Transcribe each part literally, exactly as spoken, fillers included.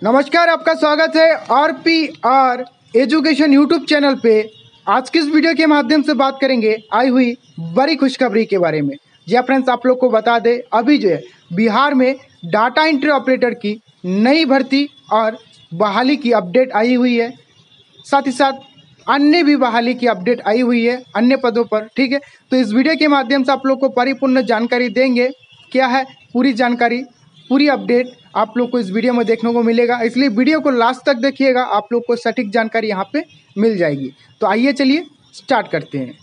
नमस्कार, आपका स्वागत है R P R education YouTube channel पे। आज की इस वीडियो के माध्यम से बात करेंगे आई हुई बड़ी खुशखबरी के बारे में। जी फ्रेंड्स, आप लोग को बता दें, अभी जो है बिहार में डाटा एंट्री ऑपरेटर की नई भर्ती और बहाली की अपडेट आई हुई है। साथ ही साथ अन्य भी बहाली की अपडेट आई हुई है अन्य पदों पर। ठीक है, तो इस वीडियो के माध्यम से आप लोग को परिपूर्ण जानकारी देंगे। क्या है पूरी जानकारी, पूरी अपडेट आप लोग को इस वीडियो में देखने को मिलेगा, इसलिए वीडियो को लास्ट तक देखिएगा, आप लोग को सटीक जानकारी यहाँ पे मिल जाएगी। तो आइए चलिए स्टार्ट करते हैं।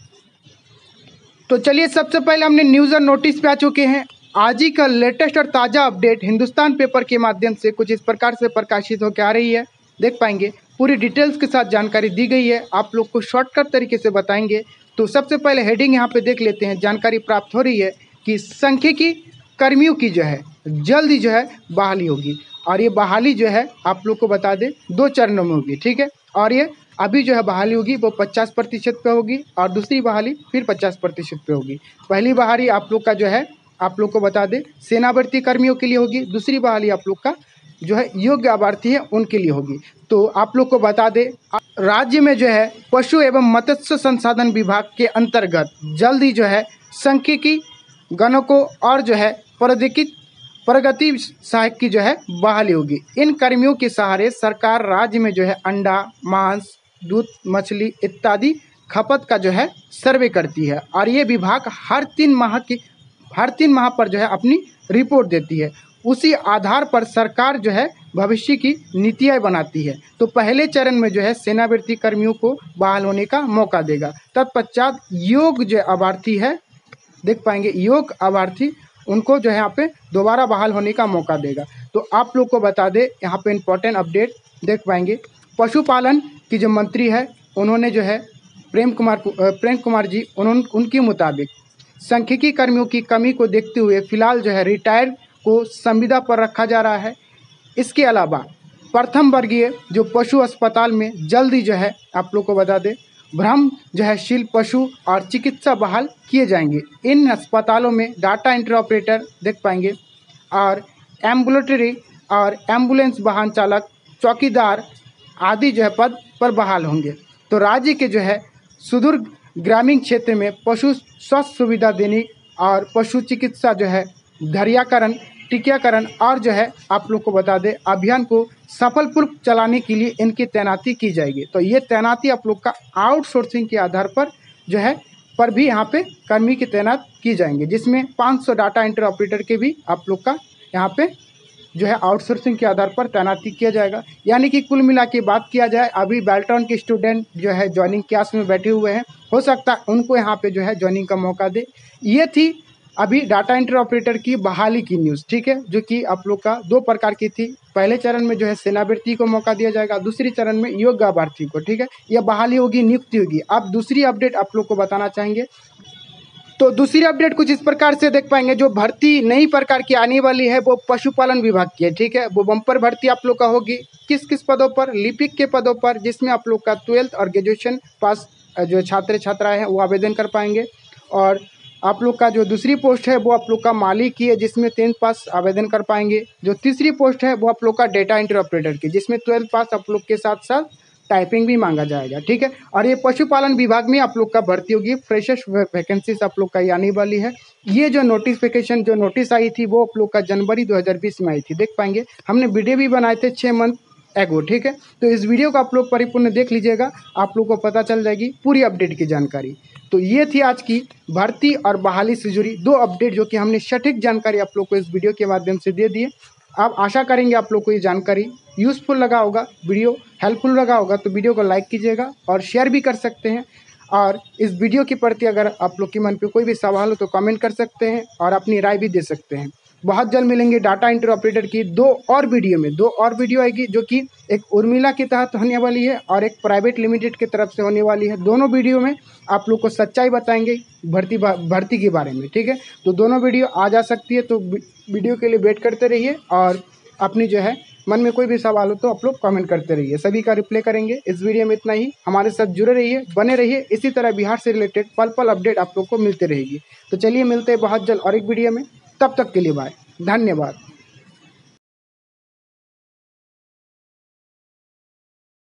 तो चलिए, सबसे पहले हमने न्यूज़ और नोटिस पे आ चुके हैं। आज ही का लेटेस्ट और ताज़ा अपडेट हिंदुस्तान पेपर के माध्यम से कुछ इस प्रकार से प्रकाशित होकर आ रही है। देख पाएंगे, पूरी डिटेल्स के साथ जानकारी दी गई है, आप लोग को शॉर्टकट तरीके से बताएंगे। तो सबसे पहले हेडिंग यहाँ पे देख लेते हैं। जानकारी प्राप्त हो रही है कि सांख्यिकी कर्मियों की जो है जल्द ही जो है बहाली होगी, और ये बहाली जो है आप लोग को बता दें दो चरणों में होगी। ठीक है, और ये अभी जो है बहाली होगी वो पचास प्रतिशत पे होगी और दूसरी बहाली फिर पचास प्रतिशत पे होगी। पहली बहाली आप लोग का जो है आप लोग को बता दें सेनावर्ती कर्मियों के लिए होगी, दूसरी बहाली आप लोग का जो है योग्य अभ्यर्थी है उनके लिए होगी। तो आप लोग को बता दें, राज्य में जो है पशु एवं मत्स्य संसाधन विभाग के अंतर्गत जल्द ही जो है सांख्यिकी गणकों और जो है प्रौद्योगिकी प्रगति सहायक की जो है बहाली होगी। इन कर्मियों के सहारे सरकार राज्य में जो है अंडा, मांस, दूध, मछली इत्यादि खपत का जो है सर्वे करती है, और ये विभाग हर तीन माह की हर तीन माह पर जो है अपनी रिपोर्ट देती है। उसी आधार पर सरकार जो है भविष्य की नीतियाँ बनाती है। तो पहले चरण में जो है सेनावृत्ति कर्मियों को बहाल होने का मौका देगा। तत्पश्चात योग्य जो अभ्यर्थी है, देख पाएंगे योग्य अभ्यर्थी, उनको जो है यहाँ पे दोबारा बहाल होने का मौका देगा। तो आप लोग को बता दें, यहाँ पे इम्पोर्टेंट अपडेट देख पाएंगे। पशुपालन की जो मंत्री है उन्होंने जो है प्रेम कुमार प्रेम कुमार जी उन्होंने उनके मुताबिक सांख्यिकी कर्मियों की कमी को देखते हुए फिलहाल जो है रिटायर को संविदा पर रखा जा रहा है। इसके अलावा प्रथम वर्गीय जो पशु अस्पताल में जल्द ही जो है आप लोग को बता दें भ्रम जो है शील पशु और चिकित्सा बहाल किए जाएंगे। इन अस्पतालों में डाटा एंट्री ऑपरेटर देख पाएंगे और एम्बुलेटरी और एम्बुलेंस वाहन चालक, चौकीदार आदि जो है पद पर बहाल होंगे। तो राज्य के जो है सुदूर ग्रामीण क्षेत्र में पशु स्वास्थ्य सुविधा देने और पशु चिकित्सा जो है धैर्यकरण, टीकाकरण और जो है आप लोग को बता दें अभियान को सफलपूर्वक चलाने के लिए इनकी तैनाती की जाएगी। तो ये तैनाती आप लोग का आउटसोर्सिंग के आधार पर जो है पर भी यहाँ पे कर्मी की तैनात की जाएंगे, जिसमें पाँच सौ डाटा एंट्री ऑपरेटर के भी आप लोग का यहाँ पे जो है आउटसोर्सिंग के आधार पर तैनाती किया जाएगा। यानी कि कुल मिला के बात किया जाए, अभी बेल्टॉन के स्टूडेंट जो है ज्वाइनिंग क्लास में बैठे हुए हैं, हो सकता है उनको यहाँ पे जो है ज्वाइनिंग का मौका दे। ये थी अभी डाटा एंट्री ऑपरेटर की बहाली की न्यूज़। ठीक है, जो कि आप लोग का दो प्रकार की थी। पहले चरण में जो है सेनावृत्ति को मौका दिया जाएगा, दूसरी चरण में योग्य अभ्यर्थी को। ठीक है, यह बहाली होगी, नियुक्ति होगी। अब दूसरी अपडेट आप लोग को बताना चाहेंगे। तो दूसरी अपडेट कुछ इस प्रकार से देख पाएंगे। जो भर्ती नई प्रकार की आने वाली है वो पशुपालन विभाग की है। ठीक है, वो बम्पर भर्ती आप लोग का होगी। किस किस पदों पर? लिपिक के पदों पर, जिसमें आप लोग का ट्वेल्थ और ग्रेजुएशन पास जो छात्र छात्राएं हैं वो आवेदन कर पाएंगे। और आप लोग का जो दूसरी पोस्ट है वो आप लोग का माली की है, जिसमें टेंथ पास आवेदन कर पाएंगे। जो तीसरी पोस्ट है वो आप लोग का डेटा एंट्री ऑपरेटर की, जिसमें ट्वेल्थ पास आप लोग के साथ साथ टाइपिंग भी मांगा जाएगा। ठीक है, और ये पशुपालन विभाग में आप लोग का भर्ती होगी। फ्रेशर्स वैकेंसीज आप लोग का ये आने वाली है। ये जो नोटिफिकेशन जो नोटिस आई थी वो आप लोग का जनवरी दो हज़ार बीस में आई थी। देख पाएंगे, हमने वीडियो भी बनाए थे छः मंथ एगो। ठीक है, तो इस वीडियो को आप लोग परिपूर्ण देख लीजिएगा, आप लोग को पता चल जाएगी पूरी अपडेट की जानकारी। तो ये थी आज की भर्ती और बहाली से जुड़ी दो अपडेट, जो कि हमने सटीक जानकारी आप लोग को इस वीडियो के माध्यम से दे दिए। आप आशा करेंगे आप लोग को ये जानकारी यूज़फुल लगा होगा, वीडियो हेल्पफुल लगा होगा। तो वीडियो को लाइक कीजिएगा और शेयर भी कर सकते हैं। और इस वीडियो के प्रति अगर आप लोग के मन पे कोई भी सवाल हो तो कमेंट कर सकते हैं और अपनी राय भी दे सकते हैं। बहुत जल्द मिलेंगे डाटा एंट्री ऑपरेटर की दो और वीडियो में। दो और वीडियो आएगी, जो कि एक उर्मिला के तहत होने वाली है और एक प्राइवेट लिमिटेड की तरफ से होने वाली है। दोनों वीडियो में आप लोग को सच्चाई बताएंगे भर्ती भर्ती के बारे में। ठीक है, तो दोनों वीडियो आ जा सकती है, तो वीडियो के लिए वेट करते रहिए। और अपनी जो है मन में कोई भी सवाल हो तो आप लोग कमेंट करते रहिए, सभी का रिप्लाई करेंगे। इस वीडियो में इतना ही। हमारे साथ जुड़े रहिए, बने रहिए। इसी तरह बिहार से रिलेटेड पल पल अपडेट आप लोग को मिलते रहेगी। तो चलिए मिलते हैं बहुत जल्द और एक वीडियो में। तब तक के लिए बाय, धन्यवाद।